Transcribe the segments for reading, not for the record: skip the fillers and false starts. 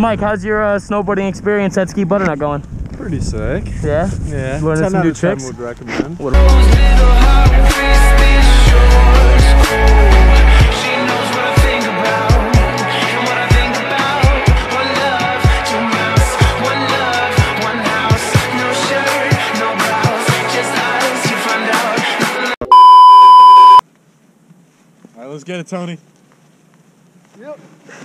Mike, how's your snowboarding experience at Ski Butternut going? Pretty sick. Yeah? Yeah. Learning some new tricks? Would recommend. Alright, let's get it, Tony. Yep.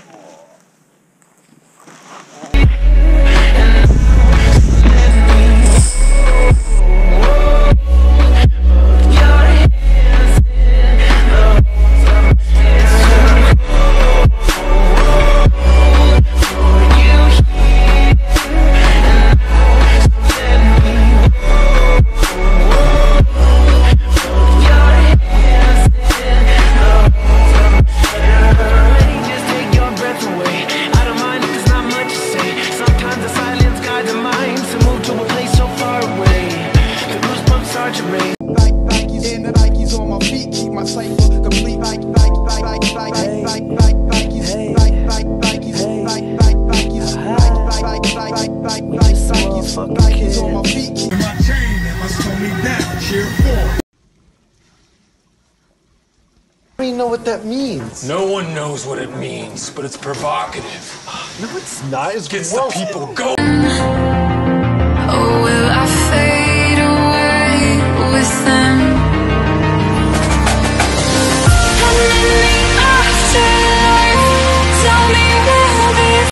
I don't even know what that means. No one knows what it means, but it's provocative. No, it's not. It's Gets gross. the people going.